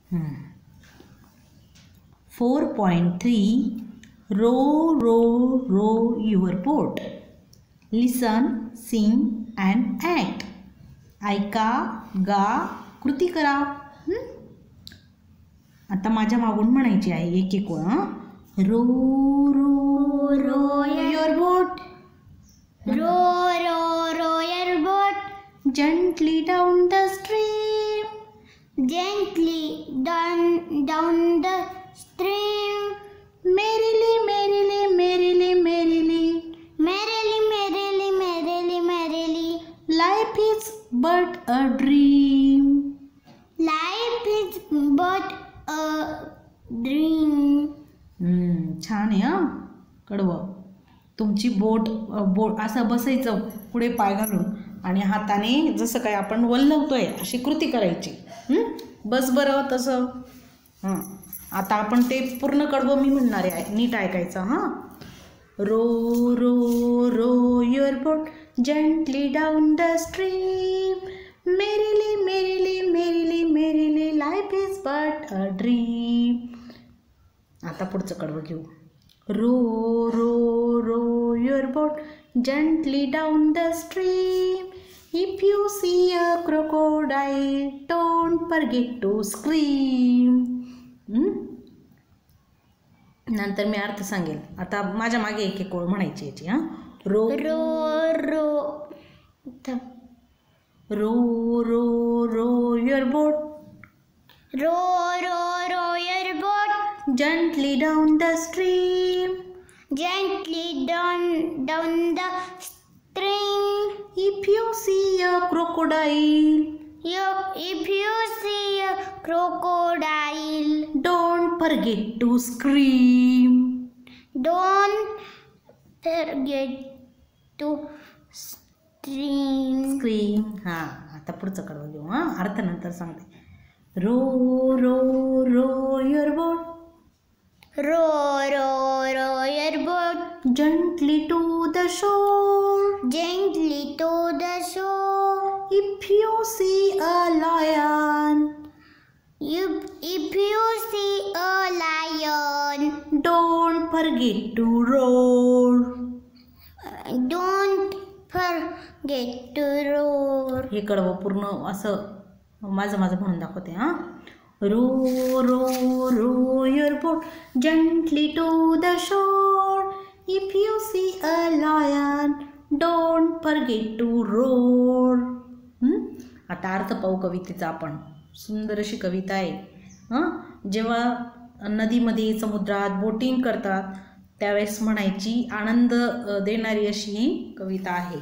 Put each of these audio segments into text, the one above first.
4.3 Row, row, row your boat. Listen, sing and act. ऐका, गा, कृती करा. आता माझ्या मागून म्हणायची आहे एक एक ओळ. Row row row your boat. Row row row your boat. Gently down the stream. Gently down the stream. Merrily, merrily, merrily, merrily. Merrily, merrily, merrily, merrily. Life is but a dream. Life is but a dream. छान आहे हा. कडवं. तुमची बोट असं बसायचं पुढे पाय घालून आणि हाताने जसं काय आपण वल्लवतोय अशी कृती करायची. बस बरं तसं. आता आपण ते पूर्ण कडवं मी म्हणणार आहे, नीट ऐकायचं. Row row row your boat gently down the stream. Merrily merrily merrily merrily life is but a dream. आता पुढचं कडवं घेऊ. Row row row your boat gently down the stream. If you see a crocodile don't forget to scream. नंतर मी अर्थ सांगेल. आता माझ्या मागे एक एक ओळ म्हणायची याची. Row row row row row row your boat. Row row row your boat. Gently down the stream. Gently down the stream. If you see a crocodile, If you see a crocodile, don't forget to scream. don't forget to scream. Scream. आता पुढचं कडवं घेऊ. अर्थ नंतर सांगते. Row row row your boat. Row, row, row your boat. Gently to the shore. Gently to the shore. If you see a lion, If you see a lion, don't forget to roar. don't forget to roar. हे कडवं पूर्ण असं माझं म्हणून दाखवते. Row row row your boat gently to the shore. If you see a lion don't forget to roar. आता अर्थ पाहू कवितेचा आपण. सुंदर अशी कविता आहे. जेव्हा नदीमध्ये समुद्रात बोटिंग करतात त्यावेळेस म्हणायची, आनंद देणारी अशी ही कविता आहे.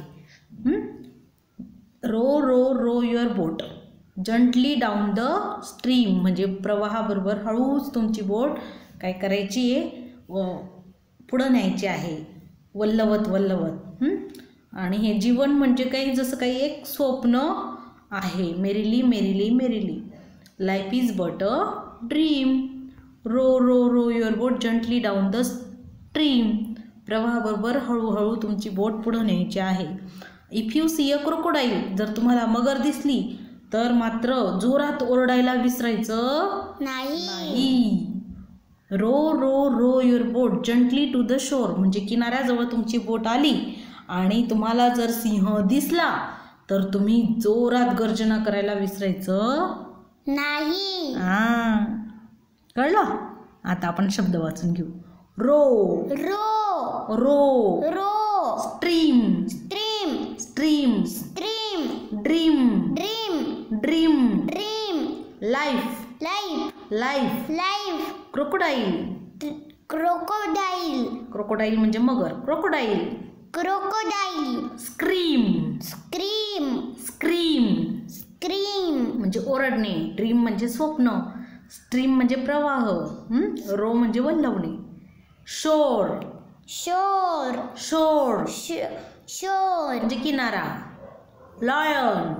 Row row row your boat gently down the stream म्हणजे प्रवाहाबरोबर हळूच तुमची बोट काय करायची आहे, पुढं न्यायची आहे, वल्लवत वल्लवत. आणि हे जीवन म्हणजे काही जसं काही एक स्वप्न आहे. Merrily merrily merrily life is but a dream. Row row row your boat gently down the stream प्रवाहाबरोबर हळूहळू तुमची बोट पुढं न्यायची आहे. If you see a crocodile जर तुम्हाला मगर दिसली तर मात्र जोरात ओरडायला विसरायचं नाही. Row row row your boat gently to the shore म्हणजे किनाऱ्याजवळ तुमची बोट आली आणि तुम्हाला जर सिंह दिसला तर तुम्ही जोरात गर्जना करायला विसरायचं नाही. कळलं. आता आपण शब्द वाचून घेऊ. Row row row row stream stream stream stream dream dream dream dream life life life life crocodile. Crocodile crocodile म्हणजे मगर. Crocodile. Crocodile. Scream scream scream scream म्हणजे ओरडणे. ड्रीम म्हणजे स्वप्न. स्ट्रीम म्हणजे प्रवाह. रो म्हणजे वल्लवणे. शोर शोर शोर शोर म्हणजे किनारा. लायन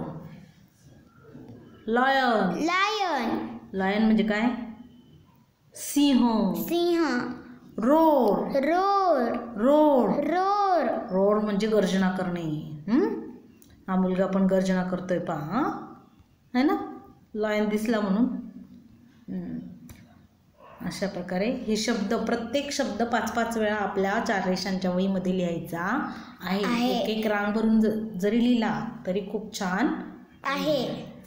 लायन लायन लायन म्हणजे काय, सिंह. सिंह. Roar roar roar roar roar म्हणजे गर्जना करणे. हा मुलगा पण गर्जना करतोय पहा, है ना, लायन दिसला म्हणून. अशा प्रकारे हे शब्द, प्रत्येक शब्द 5-5 वेळा आपल्या 4 रेषांच्या वहीमध्ये लिहायचा आहे. एक रांग भरून जरी लिहिला तरी खूप छान आहे.